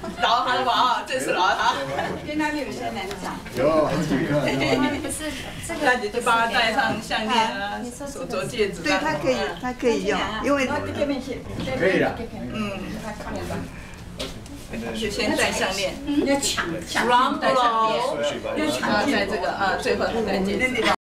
饶他了吧啊，这次饶他。 跟他有些难讲。 有好几个。 不是这个， 那你就帮他戴上项链啊，手镯戒指。 对，它可以用，因为可以的。 就先戴项链， 要抢， 戴项链，要抢在这个最后戴戒指。